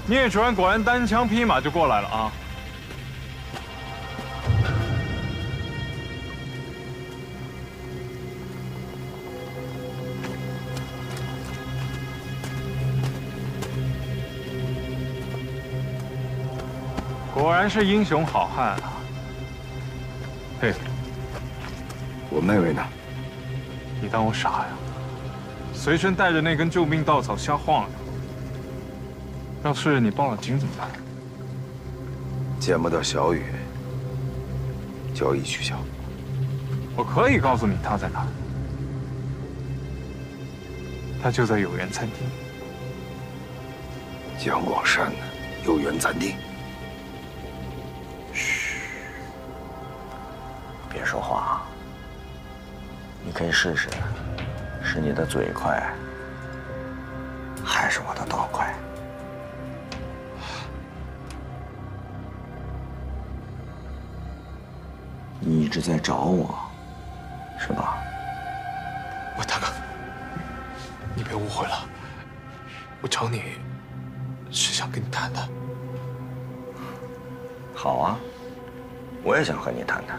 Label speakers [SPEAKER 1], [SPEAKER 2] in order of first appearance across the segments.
[SPEAKER 1] 聂主任果然单枪匹马就过来了啊！果然是英雄好汉啊！
[SPEAKER 2] 嘿，我妹妹呢？
[SPEAKER 1] 你当我傻呀？随身带着那根救命稻草瞎晃悠。要是你报了警怎么办？
[SPEAKER 2] 见不到小雨，交易取消。
[SPEAKER 1] 我可以告诉你他在哪儿。他就在有缘餐厅。
[SPEAKER 2] 江广山呢？有缘暂定。
[SPEAKER 3] 别说话，你可以试试，是你的嘴快，还是我的刀快？你一直在找我，是吧？
[SPEAKER 4] 我大哥，你别误会了，我找你是想跟你谈谈。
[SPEAKER 3] 好啊，我也想和你谈谈。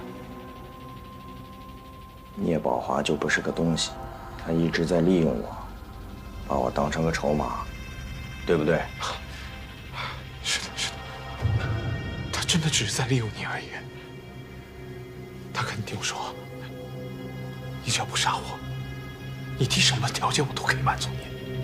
[SPEAKER 3] 聂宝华就不是个东西，他一直在利用我，把我当成个筹码，对不对？
[SPEAKER 4] 是的，是的，他真的只是在利用你而已。大哥，你听我说，你只要不杀我，你提什么条件我都可以满足你。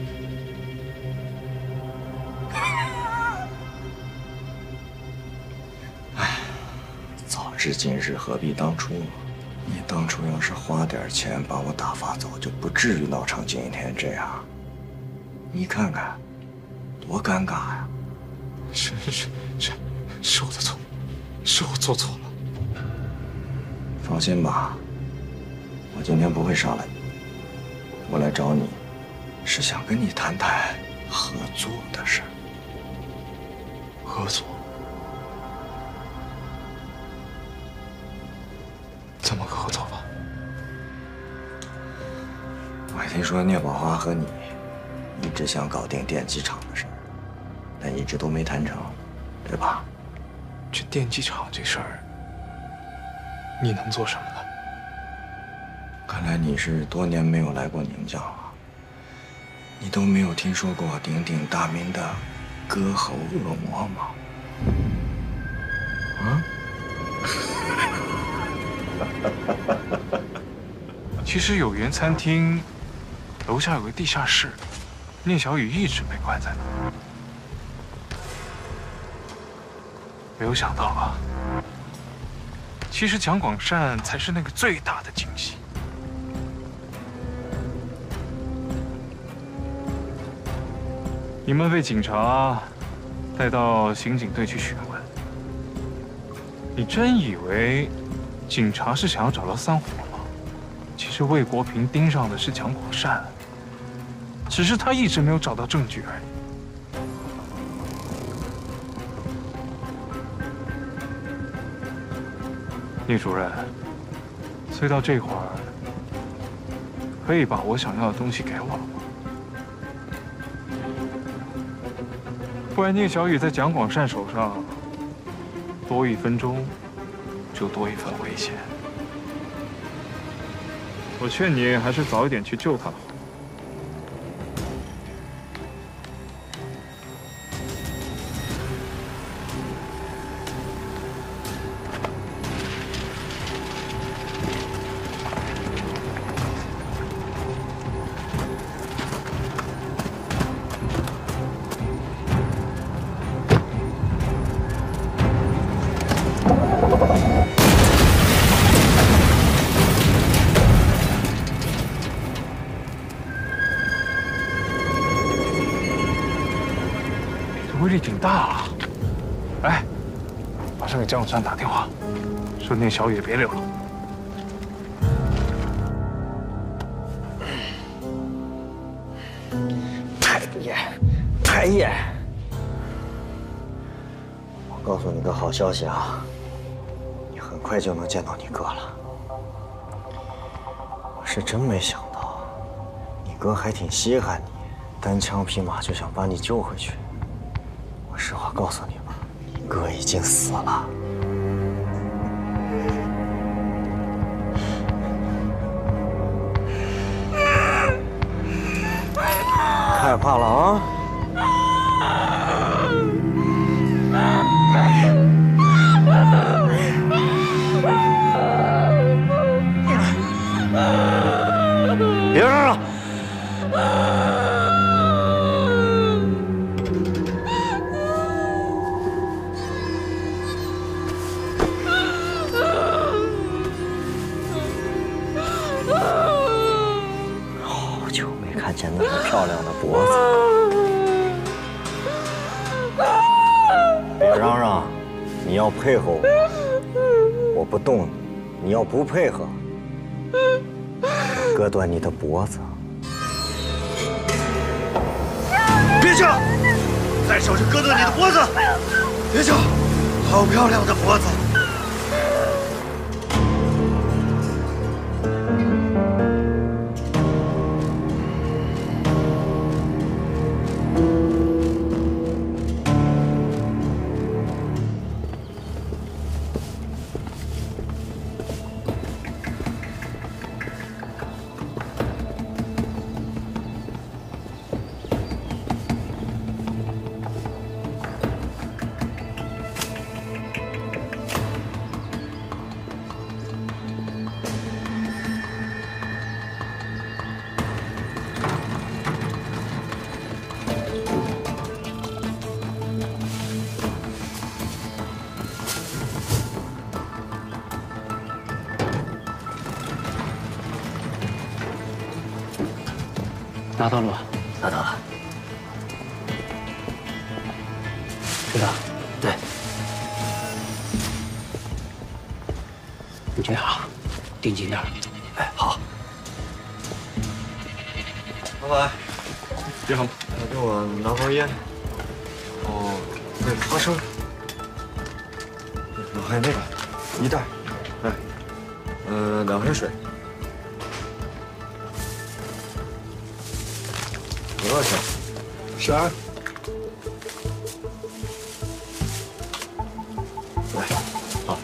[SPEAKER 3] 唉，早知今日何必当初。 你当初要是花点钱把我打发走，就不至于闹成今天这样。你看看，多尴尬呀！
[SPEAKER 4] 是我的错，是我做错了。
[SPEAKER 3] 放心吧，我今天不会杀了你。我来找你，是想跟你谈谈合作的事。
[SPEAKER 4] 合作？ 怎么个合作法？
[SPEAKER 3] 我听说聂宝华和你一直想搞定电机厂的事，但一直都没谈成，对吧？
[SPEAKER 4] 这电机厂这事儿，你能做什么呢？
[SPEAKER 3] 看来你是多年没有来过宁江了，你都没有听说过鼎鼎大名的歌喉恶魔吗？啊？
[SPEAKER 1] 其实有缘餐厅楼下有个地下室，聂小雨一直被关在那。没有想到啊，其实蒋广善才是那个最大的惊喜。你们被警察带到刑警队去询问，你真以为？ 警察是想要找到三伙吗？其实魏国平盯上的是蒋广善，只是他一直没有找到证据而已。聂主任，所以到这会儿，可以把我想要的东西给我了吗？不然聂小雨在蒋广善手上多1分钟。 就多一份危险。我劝你还是早一点去救他好。威力挺大啊！哎，马上给江永山打电话，说那小雨别留了。
[SPEAKER 3] 太爷，我告诉你个好消息啊，你很快就能见到你哥了。我是真没想到，你哥还挺稀罕你，单枪匹马就想把你救回去。 我实话告诉你吧，哥已经死了。害怕了啊？别嚷嚷！好久没看见那么漂亮的脖子。别嚷嚷，你要配合我，我不动你，你要不配合，割断你的脖子。别叫！再手就割断你的脖子！别叫！好漂亮的脖子！
[SPEAKER 5] 拿到了吧？
[SPEAKER 3] 拿到了。
[SPEAKER 5] 是的。
[SPEAKER 3] 对。
[SPEAKER 5] 你这样啊，盯紧点。
[SPEAKER 3] 哎，好。老板，
[SPEAKER 1] 别好，
[SPEAKER 3] 给我拿包烟。哦，那个花生。还有那个，一袋。哎，2瓶水。多少钱？12。来，好。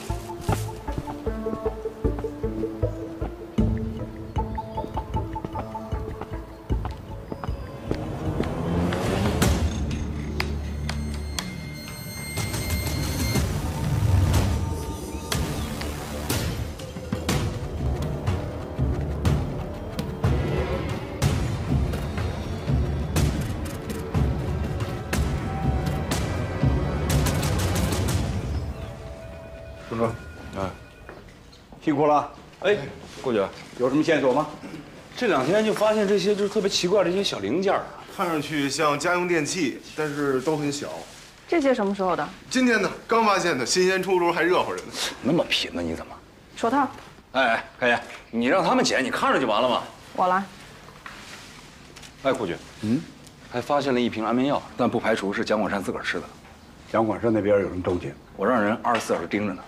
[SPEAKER 6] 顾主，辛苦了。哎，顾局，有什么线索吗？这2天就发现这些就是特别奇怪的一些小零件啊，
[SPEAKER 7] 看上去像家用电器，但是都很小。
[SPEAKER 8] 这些什么时候的？
[SPEAKER 7] 今天呢，刚发现的，新鲜出炉，还热乎着呢。
[SPEAKER 6] 那么贫呢？你怎么？
[SPEAKER 8] 手套。
[SPEAKER 6] 哎，开言，你让他们捡，你看着就完了嘛。
[SPEAKER 8] 我来。
[SPEAKER 6] 哎，顾局，还发现了1瓶安眠药，但不排除是蒋广山自个儿吃的。
[SPEAKER 9] 蒋广山那边有什么动静？
[SPEAKER 6] 我让人24小时盯着呢。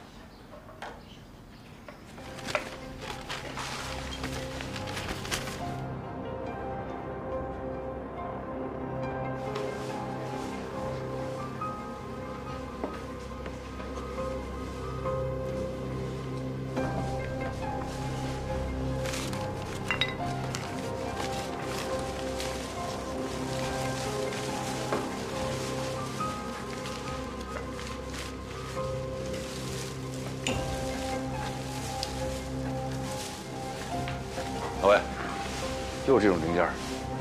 [SPEAKER 6] 老魏，又是这种零件。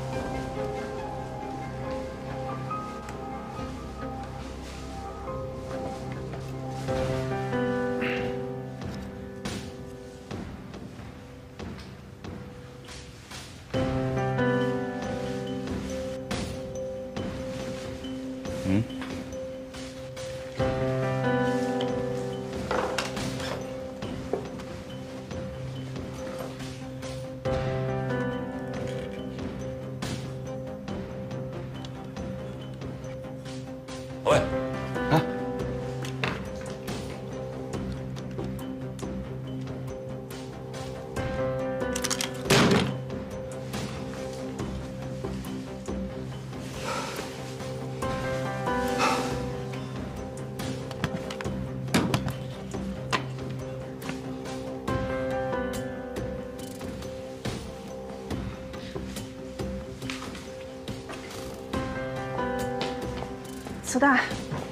[SPEAKER 6] 老魏，啊，
[SPEAKER 8] 磁带。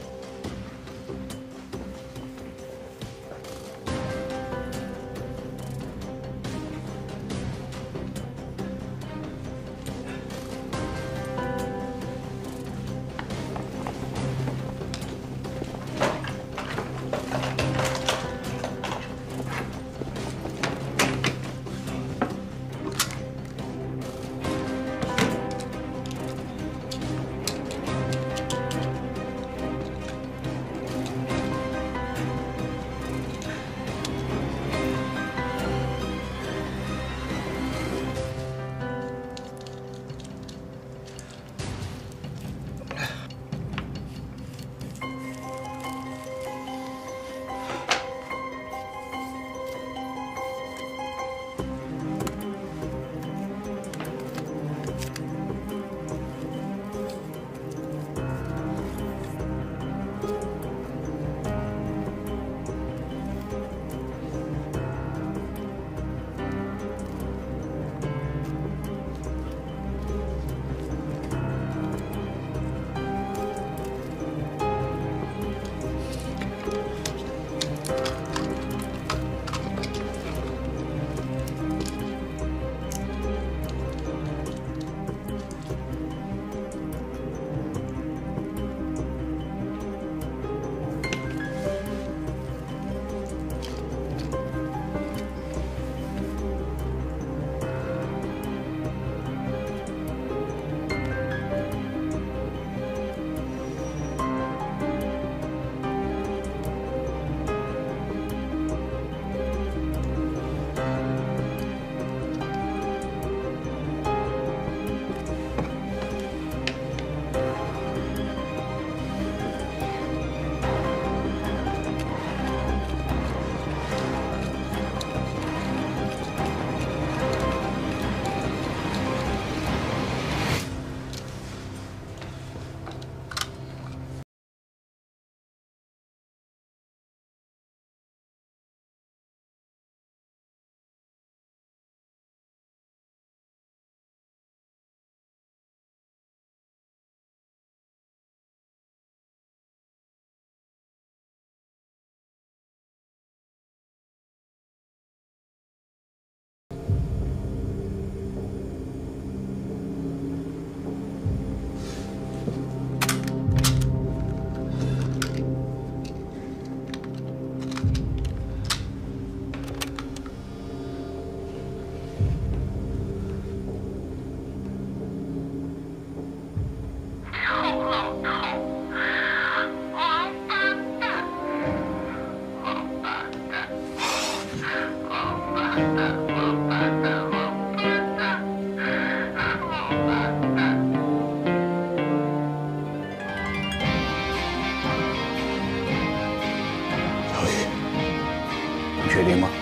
[SPEAKER 9] 确定吗？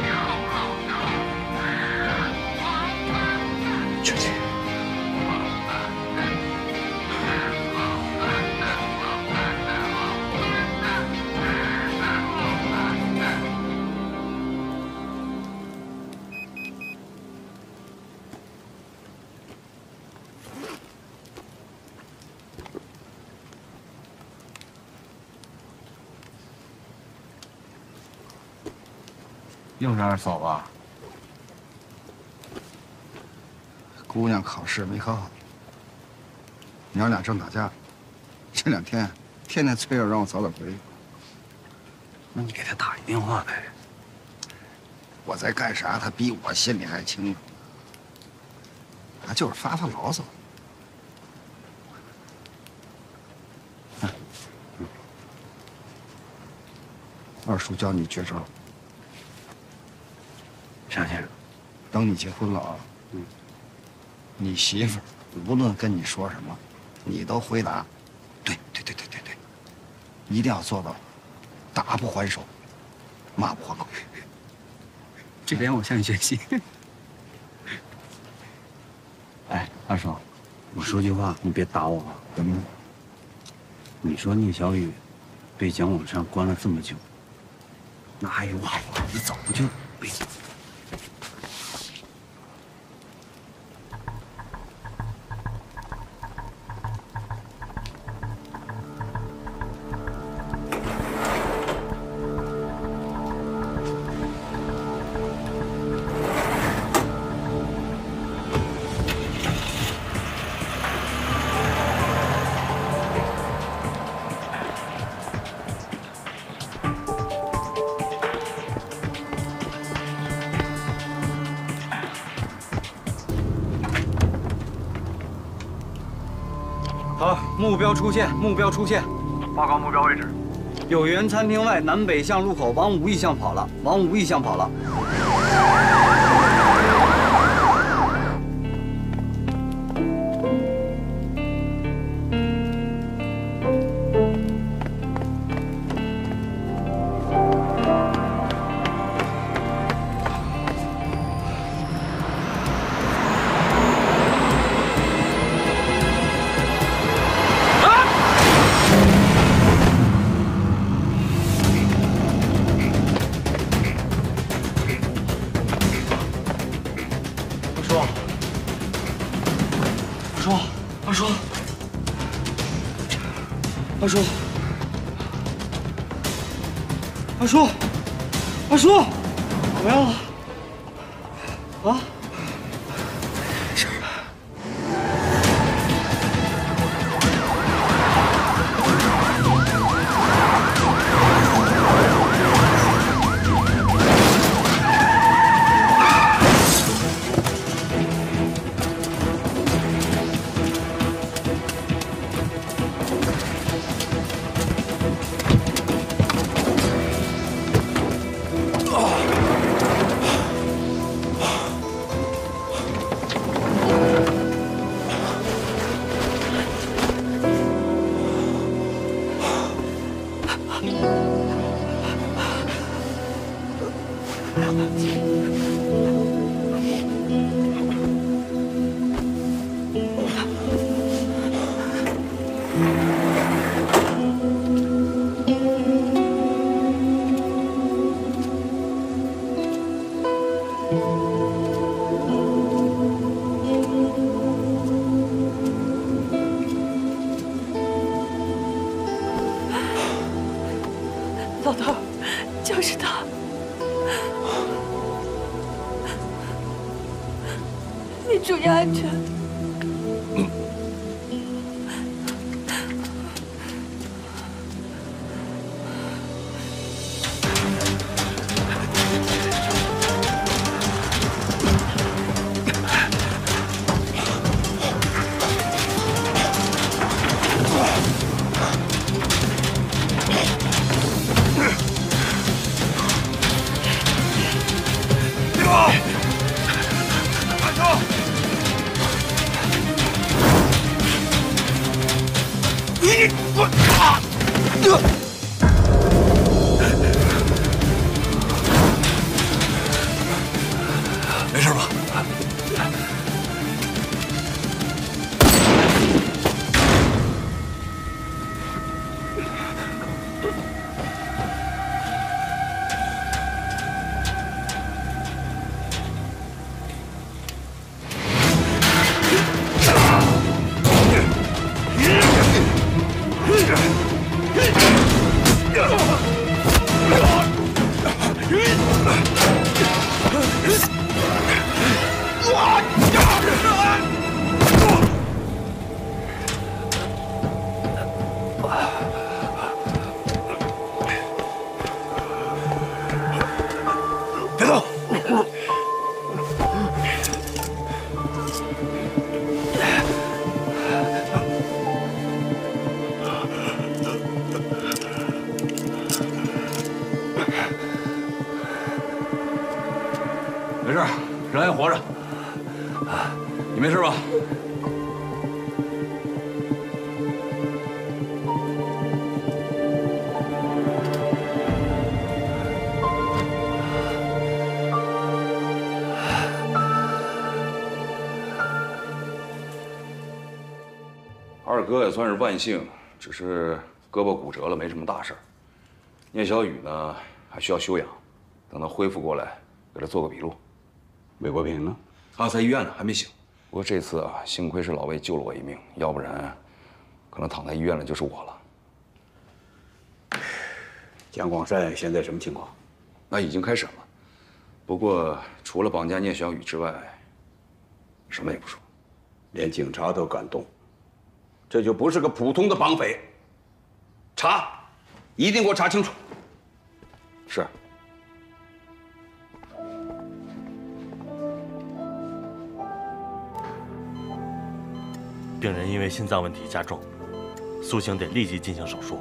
[SPEAKER 3] 确定。
[SPEAKER 10] 又是二嫂吧？
[SPEAKER 2] 姑娘考试没考好，娘俩正打架，这2天天天催着让我早点回去。
[SPEAKER 10] 那你给他打一电话呗。
[SPEAKER 2] 我在干啥，他比我心里还清楚。他就是发发牢骚。二叔教你绝招。
[SPEAKER 10] 啥去？
[SPEAKER 2] 等你结婚了啊，你媳妇儿无论跟你说什么，你都回答，对，一定要做到，打不还手，骂不还口。
[SPEAKER 10] 这点我向你学习。哎，二嫂，我说句话，你别打我啊。
[SPEAKER 2] 怎么了？
[SPEAKER 10] 你说聂小雨被蒋往上关了这么久，那还有我，你早就被。
[SPEAKER 2] 好，目标出现，目标出现。
[SPEAKER 11] 报告目标位置。
[SPEAKER 2] 有缘餐厅外南北向路口往5义巷跑了，往5义巷跑了。阿叔，怎么样了？啊？没事。
[SPEAKER 12] 老头，就是他。你注意安全。
[SPEAKER 11] 没事吧？别动！没事，人还活着。你没事吧？二哥也算是万幸，只是胳膊骨折了，没什么大事儿。聂小雨呢，还需要休养，等他恢复过来，给他做个笔录。
[SPEAKER 10] 韦国平呢？
[SPEAKER 6] 他在医院呢，还没醒。
[SPEAKER 3] 不过这次啊，幸亏是老魏救了我一命，要不然，可能躺在医院的就是我了。
[SPEAKER 10] 姜广善现在什么情况？
[SPEAKER 3] 那已经开审了，不过除了绑架聂小雨之外，什么也不说。
[SPEAKER 10] 连警察都敢动，这就不是个普通的绑匪。查，一定给我查清楚。
[SPEAKER 3] 是。
[SPEAKER 13] 病人因为心脏问题加重，苏醒得立即进行手术。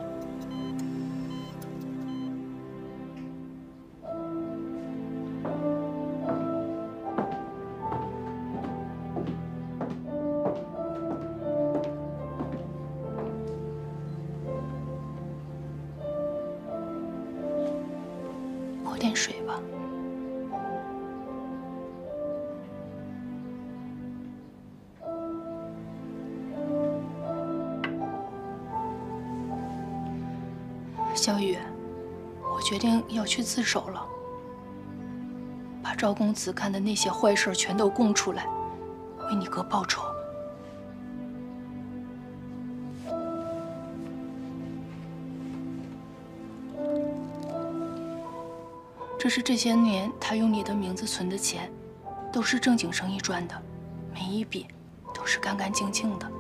[SPEAKER 12] 喝点水吧。 小雨，我决定要去自首了，把赵公子干的那些坏事全都供出来，为你哥报仇。这是这些年他用你的名字存的钱，都是正经生意赚的，每一笔都是干干净净的。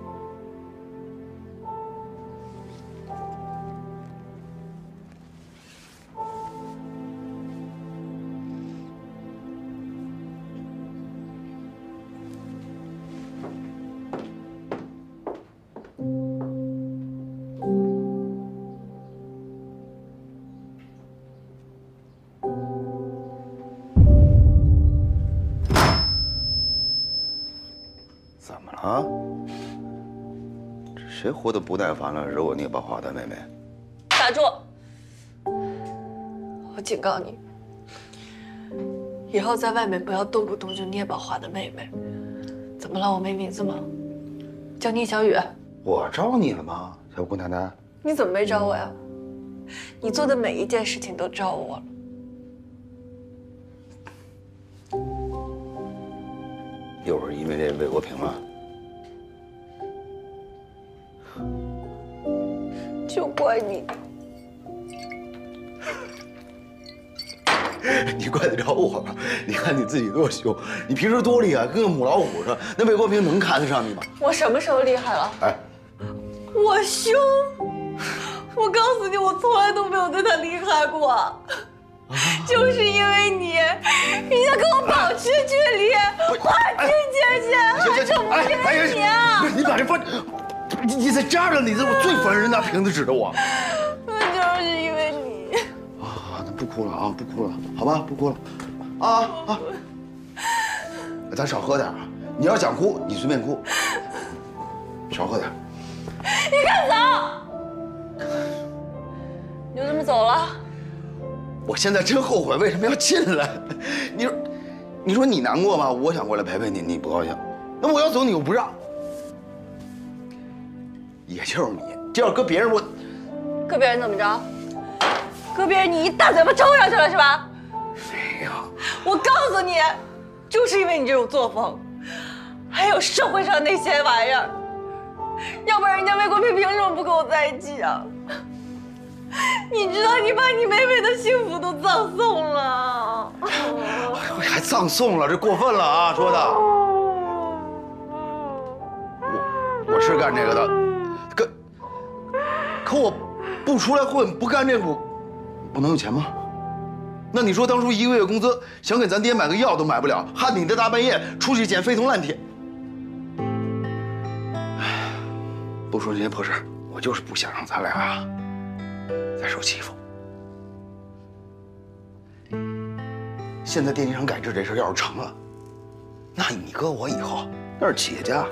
[SPEAKER 9] 怎么了？这谁活得不耐烦了，惹我聂宝华的妹妹？
[SPEAKER 12] 打住！我警告你，以后在外面不要动不动就聂宝华的妹妹。怎么了？我没名字吗？叫聂小雨。
[SPEAKER 9] 我招你了吗，小姑奶奶？
[SPEAKER 12] 你怎么没招我呀？你做的每一件事情都招我了。
[SPEAKER 9] 又是因为这魏国平吗？
[SPEAKER 12] 就怪你！
[SPEAKER 9] 你怪得着我吗？你看你自己多凶，你平时多厉害，跟个母老虎似的。那魏国平能看得上你吗？
[SPEAKER 12] 我什么时候厉害了？哎，我凶！我告诉你，我从来都没有对他厉害过。 就是因为你要跟我保持距离，划清界限，还逞不是你啊！
[SPEAKER 9] 你把这放，你在这儿了，你这我最烦人拿瓶子指着我。
[SPEAKER 12] 那就是因为你。
[SPEAKER 9] 啊，那不哭了啊，不哭了，好吧，不哭了，啊！咱少喝点啊！你要想哭，你随便哭，少喝点。
[SPEAKER 12] 你快走！你就这么走了？
[SPEAKER 9] 我现在真后悔为什么要进来。你说你难过吗？我想过来陪陪你，你不高兴。那我要走，你又不让。也就是你，这要搁别人我，
[SPEAKER 12] 搁别人怎么着？搁别人你一大嘴巴抽上去了是吧？
[SPEAKER 9] 没有。
[SPEAKER 12] 我告诉你，就是因为你这种作风，还有社会上那些玩意儿，要不然人家魏国平凭什么不跟我在一起啊？ 你知道你把你妹妹的幸福都葬送了，
[SPEAKER 9] 还葬送了，这过分了啊！说的，我是干这个的，可我不出来混，不干这个，我能有钱吗？那你说当初一个月工资想给咱爹买个药都买不了，还你这大半夜出去捡废铜烂铁。哎，不说这些破事，我就是不想让咱俩。 再受欺负。现在电器厂改制这事要是成了，那你哥我以后那是企业家，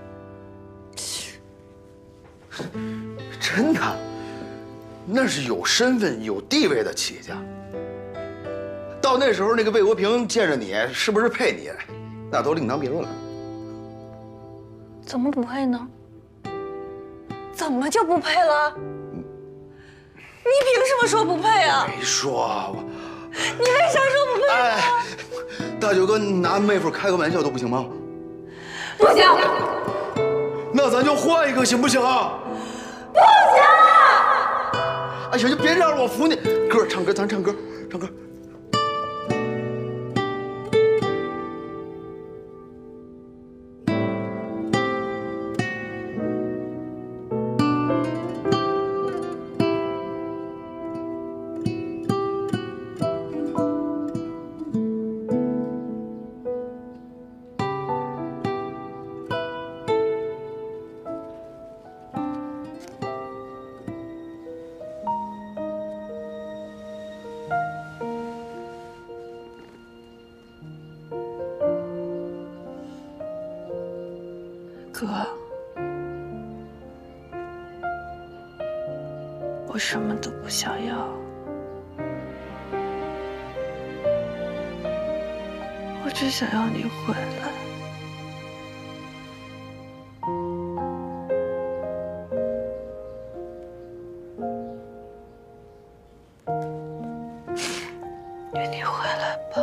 [SPEAKER 9] 真的，那是有身份、有地位的企业家。到那时候，那个魏国平见着你，是不是配你，那都另当别论了。
[SPEAKER 12] 怎么不配呢？怎么就不配了？ 你凭什么说不配啊？
[SPEAKER 9] 没说，
[SPEAKER 12] 你为啥说不配啊？
[SPEAKER 9] 哎，大舅哥拿妹夫开个玩笑都不行吗？
[SPEAKER 12] 不行。
[SPEAKER 9] 那咱就换一个行不行啊？
[SPEAKER 12] 不行。
[SPEAKER 9] 哎呀，就别这样了，我服你。歌唱歌，咱唱歌，唱歌。
[SPEAKER 12] 我什么都不想要，我只想要你回来。愿你回来吧。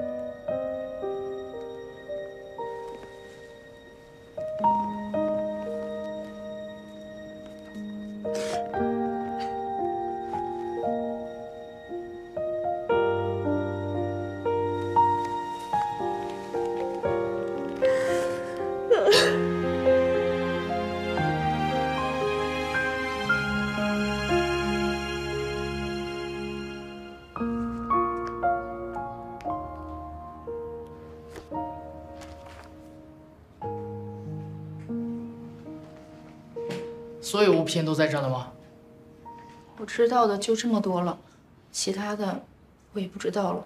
[SPEAKER 14] 所有物品都在这了吗？
[SPEAKER 15] 我知道的就这么多了，其他的我也不知道了。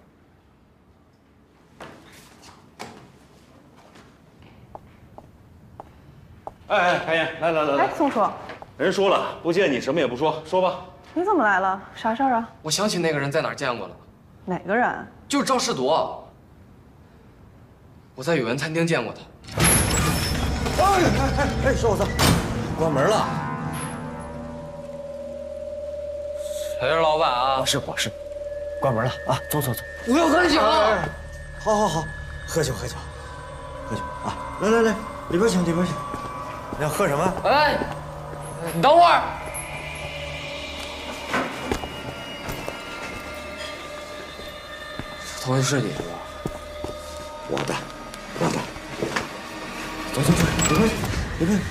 [SPEAKER 6] 哎，开言，来，
[SPEAKER 8] 哎，宋楚，
[SPEAKER 6] 人说了，不见你什么也不说，说吧。
[SPEAKER 8] 你怎么来了？啥事儿啊？
[SPEAKER 14] 我想起那个人在哪儿见过了。
[SPEAKER 8] 哪个人？
[SPEAKER 14] 就是赵世铎。我在语文餐厅见过他。
[SPEAKER 10] 哎，小伙子，关门了。
[SPEAKER 14] 谁是老板啊？
[SPEAKER 10] 我是，关门了啊！走。
[SPEAKER 14] 我要喝酒。
[SPEAKER 10] 好，喝酒啊！来，里边请。要喝什么？
[SPEAKER 14] 哎，你等会儿。这东西是你的吧？
[SPEAKER 10] 我的。走，里边。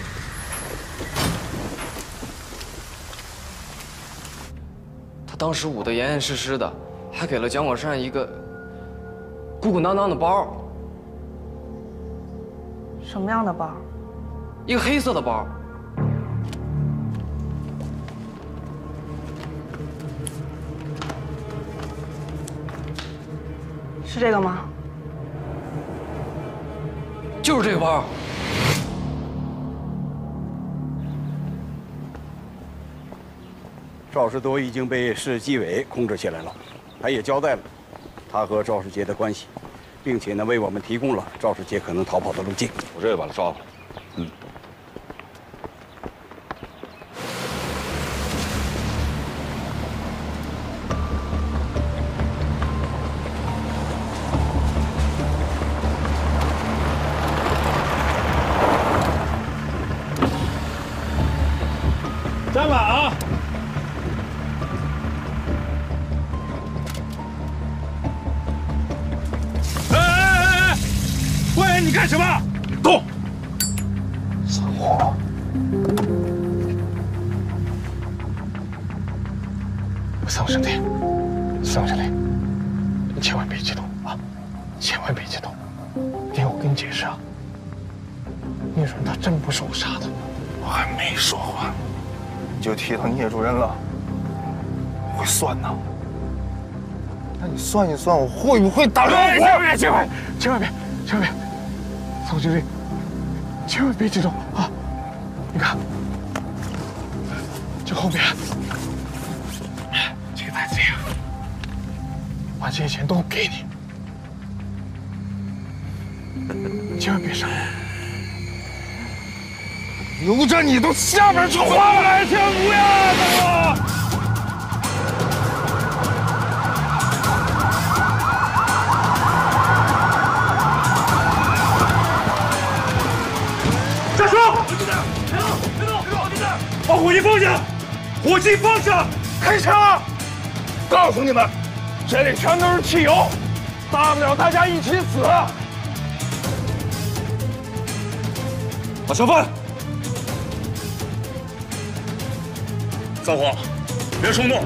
[SPEAKER 14] 他当时捂得严严实实的，还给了蒋果善一个鼓鼓囊囊的包。
[SPEAKER 8] 什么样的包？
[SPEAKER 14] 一个黑色的包。
[SPEAKER 8] 是这个吗？
[SPEAKER 14] 就是这个包。
[SPEAKER 16] 赵世铎已经被市纪委控制起来了，他也交代了他和赵世杰的关系，并且呢为我们提供了赵世杰可能逃跑的路径。
[SPEAKER 11] 我这就把他抓回来。
[SPEAKER 1] 站稳啊！ 喂，你干什么？动！散伙！三兄弟，你千万别激动啊！千万别激动！听我跟你解释啊，聂主任他真不是我杀的，我还没说完，
[SPEAKER 7] 你就提到聂主任了，我会算呢。那你算一算，我会不会打乱我？
[SPEAKER 1] 千万别！ 宋经理，千万别激动啊！你看，这后面这个袋子里，把这些钱都给你，千万别杀我！
[SPEAKER 7] 留着你都下边去花了，千万不要我！
[SPEAKER 1] 站住！别动！把火机放下！火机放下！开枪！
[SPEAKER 7] 告诉你们，这里全都是汽油，大不了大家一起死。
[SPEAKER 1] 把枪放！散伙！别冲动！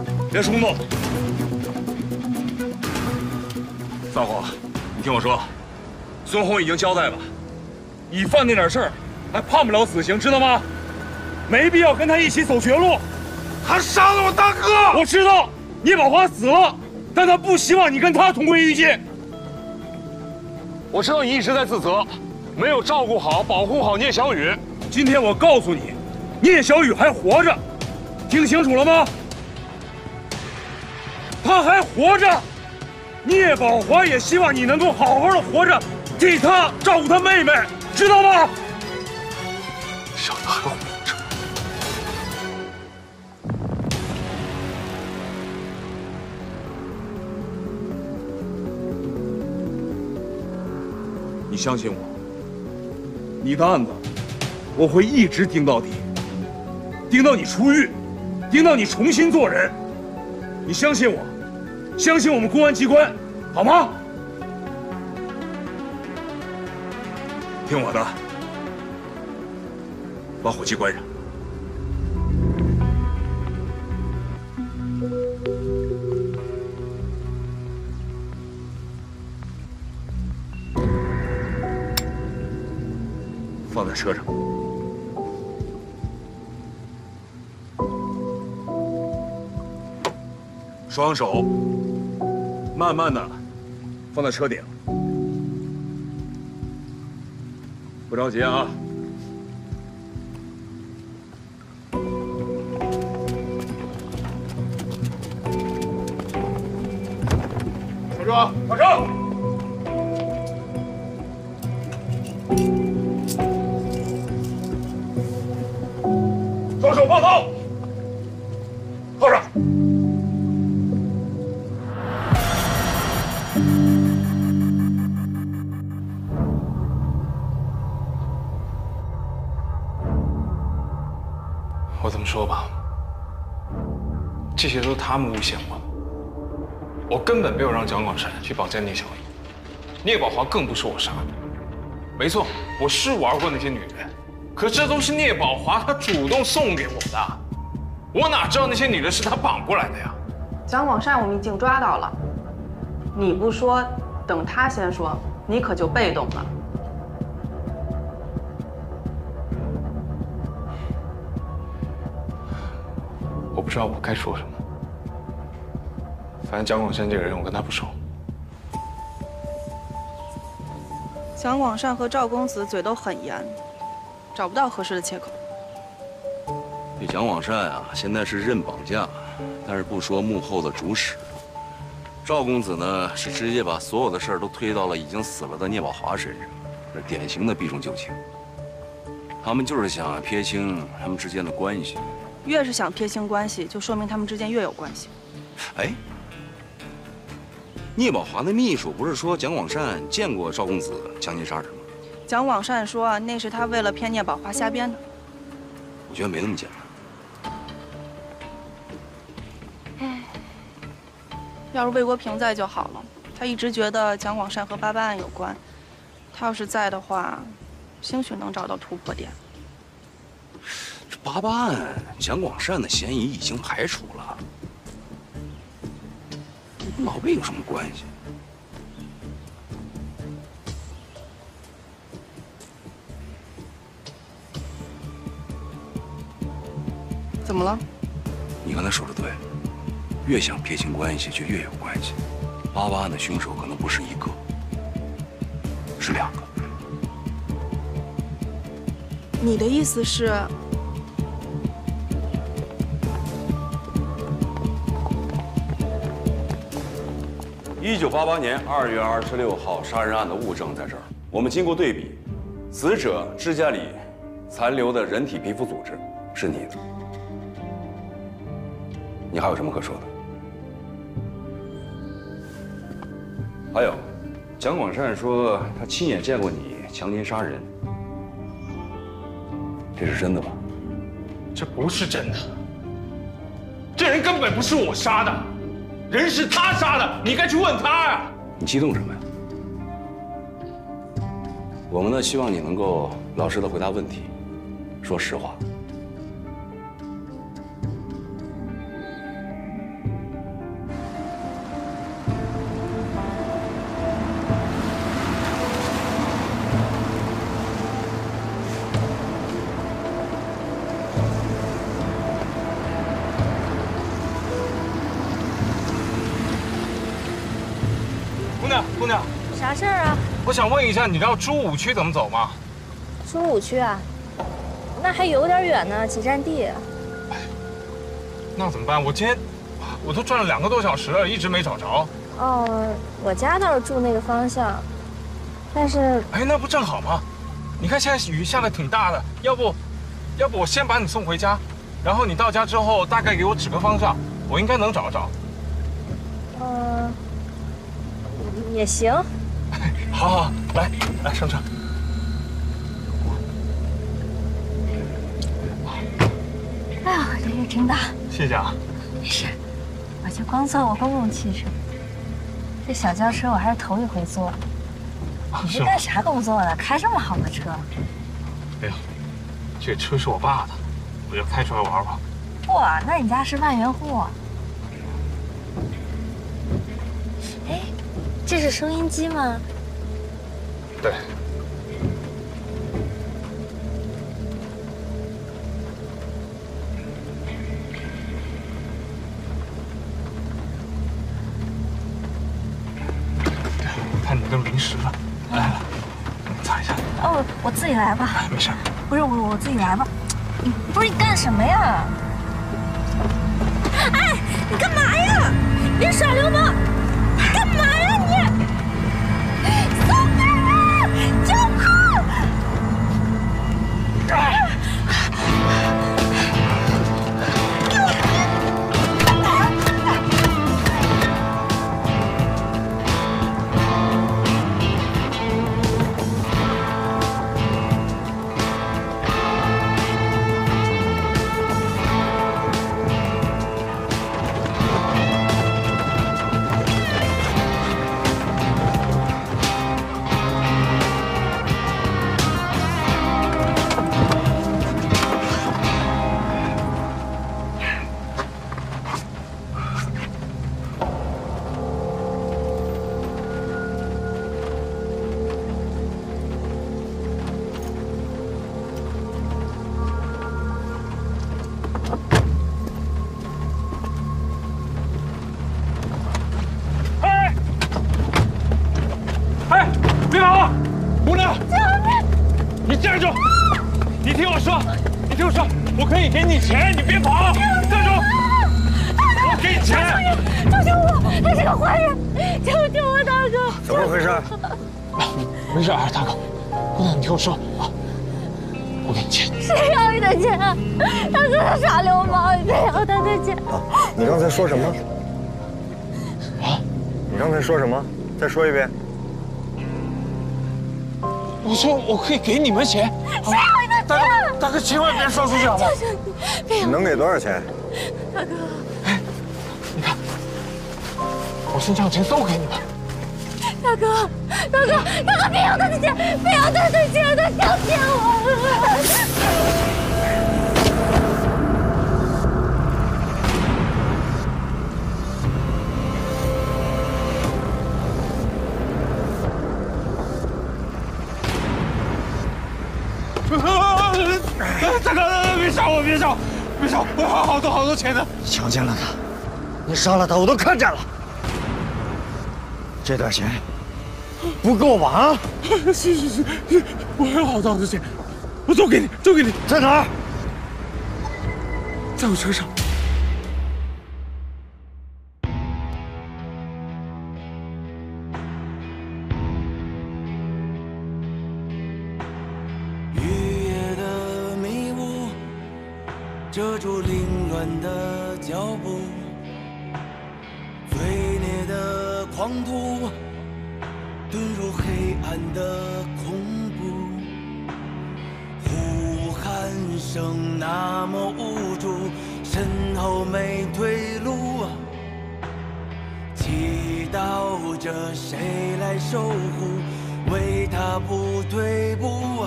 [SPEAKER 1] 散伙！你听我说，孙红已经交代了。 你犯那点事儿，还判不了死刑，知道吗？没必要跟他一起走绝路。
[SPEAKER 7] 他杀了我大哥，
[SPEAKER 1] 我知道聂宝华死了，但他不希望你跟他同归于尽。我知道你一直在自责，没有照顾好、保护好聂小雨。今天我告诉你，聂小雨还活着，
[SPEAKER 4] 听清楚了吗？他还活着，聂宝华也希望你能够好好的活着，替他照顾他妹妹，知道吗？
[SPEAKER 1] 小子还活着。
[SPEAKER 4] 你相信我，你的案子我会一直盯到底，盯到你出狱，盯到你重新做人。你相信我，相信我们公安机关，好吗？听我的，把火机关上。放在车上。双手慢慢的放在车顶，不着急啊。小车，上车！双手抱头，靠上。
[SPEAKER 1] 我这么说吧，这些都是他们诬陷我的，我根本没有让蒋广善去绑架聂小雨，聂宝华更不是我杀的。没错，我是玩过那些女人，可这都是聂宝华他主动送给我的，我哪知道那些女人是他绑过来的呀？
[SPEAKER 8] 蒋广善我们已经抓到了，你不说，等他先说，你可就被动了。
[SPEAKER 1] 我不知道我该说什么。反正蒋广善这个人，我跟他不熟。
[SPEAKER 8] 蒋广善和赵公子嘴都很严，找不到合适的切口。
[SPEAKER 11] 这蒋广善啊，现在是认绑架，但是不说幕后的主使。赵公子呢，是直接把所有的事儿都推到了已经死了的聂宝华身上，这典型的避重就轻。他们就是想撇清他们之间的关系。
[SPEAKER 8] 越是想撇清关系，就说明他们之间越有关系。
[SPEAKER 11] 哎，聂宝华的秘书不是说蒋广善见过赵公子强奸杀人吗？
[SPEAKER 8] 蒋广善说那是他为了骗聂宝华瞎编的。
[SPEAKER 11] 我觉得没那么简单。
[SPEAKER 8] 要是魏国平在就好了，他一直觉得蒋广善和88案有关，他要是在的话，兴许能找到突破点。
[SPEAKER 11] 这88案，蒋广善的嫌疑已经排除了，跟老魏有什么关系？
[SPEAKER 8] 怎么了？
[SPEAKER 11] 你刚才说的对，越想撇清关系，就越有关系。88案的凶手可能不是一个，是2个。
[SPEAKER 8] 你的意思是？
[SPEAKER 11] 1988年2月26号杀人案的物证在这儿。我们经过对比，死者指甲里残留的人体皮肤组织是你的。你还有什么可说的？还有，蒋广善说他亲眼见过你强奸杀人，这是真的吧？
[SPEAKER 1] 这不是真的，这人根本不是我杀的。 人是他杀的，你该去问他呀！
[SPEAKER 11] 你激动什么呀？我们呢，希望你能够老实的回答问题，说实话。
[SPEAKER 1] 姑娘，
[SPEAKER 17] 啥事儿啊？
[SPEAKER 1] 我想问一下，你知道朱武区怎么走吗？
[SPEAKER 17] 朱武区啊，那还有点远呢，几站地。
[SPEAKER 1] 那怎么办？我今天我都转了2个多小时了，一直没找着。
[SPEAKER 17] 哦，我家倒是住那个方向，但是……
[SPEAKER 1] 哎，那不正好吗？你看现在雨下的挺大的，要不我先把你送回家，然后你到家之后大概给我指个方向，我应该能找着。
[SPEAKER 17] 也行。
[SPEAKER 1] 好好，来上车。
[SPEAKER 17] 哎呀，这雨真大。
[SPEAKER 1] 谢谢啊。
[SPEAKER 17] 没事，我就光坐过公共汽车，这小轿车我还是头一回坐。你是干啥工作的？开这么好的车？
[SPEAKER 1] 哎呀，这车是我爸的，我就开出来玩玩。
[SPEAKER 17] 哇，那你家是万元户。哎，这是收音机吗？
[SPEAKER 1] 对。看你都淋湿了，来，擦一下。
[SPEAKER 17] 哦，我自己来吧。
[SPEAKER 1] 没事。
[SPEAKER 17] 不是我自己来吧。不是你干什么呀？哎，你干嘛呀？别耍流氓！干嘛呀你？松开我！救命！
[SPEAKER 1] 我可以给你钱，你别跑！站住！我给你钱！
[SPEAKER 17] 救救我！他是个坏人！救救我，大哥！
[SPEAKER 16] 怎么回事？
[SPEAKER 1] 没事，大哥，姑娘，你听我说啊，我给你钱。
[SPEAKER 17] 谁要你的钱？大哥，他耍流氓，你别要他的钱。
[SPEAKER 7] 你刚才说什么？啊？你刚才说什么？再说一遍。
[SPEAKER 1] 我说我可以给你们钱。
[SPEAKER 17] 谁要你的钱？
[SPEAKER 1] 大哥，千万别说出去好吗？
[SPEAKER 7] 你能给多少钱？
[SPEAKER 17] 大哥，
[SPEAKER 1] 哎，你看，我身上的钱都给你们。
[SPEAKER 17] 大哥，别要他的钱，别要他的钱，他想骗我。
[SPEAKER 1] 大哥，别杀我，别杀我，我还有好多钱呢。
[SPEAKER 2] 你强奸了他，你杀了他，我都看见了。这点钱不够吧？啊！
[SPEAKER 1] 是，我还有好多钱，我都给你，
[SPEAKER 2] 在哪儿？
[SPEAKER 1] 在我车上。
[SPEAKER 18] 遮住凌乱的脚步，罪孽的狂徒遁入黑暗的恐怖，呼喊声那么无助，身后没退路，祈祷着谁来守护，为他不退步，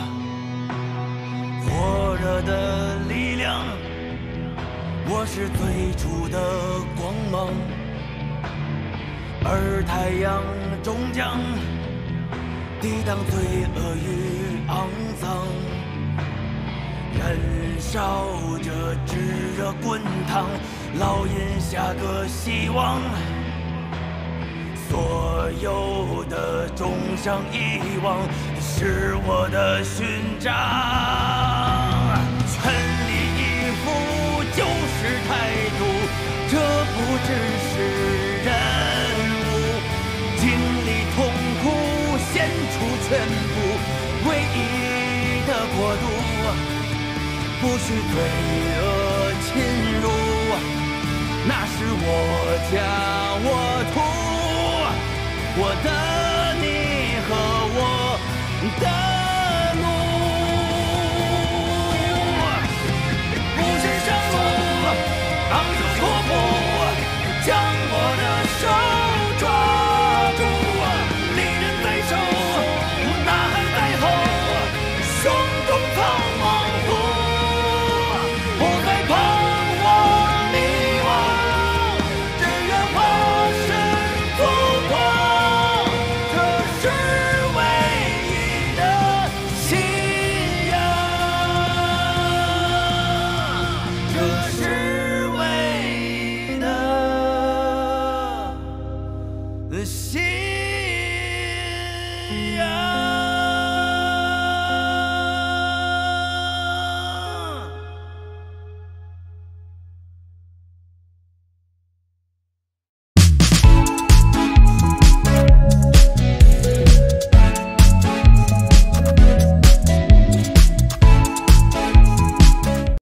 [SPEAKER 18] 火热的力量。我是最初的光芒，而太阳终将抵挡罪恶与肮脏，燃烧着炙热滚烫，烙印下个希望。所有的重伤遗忘，是我的勋章。就是态度， 这不只是任务，经历痛苦，献出全部，唯一的国度，不许罪恶侵入。那是我家我土，我的你和我的奴，不是上路，昂首阔步，将我的手抓住，利刃在手，呐喊在后，胸中藏王土，不再彷徨迷惘，只愿化身祖国，这是唯一的信仰，这是唯一的信仰。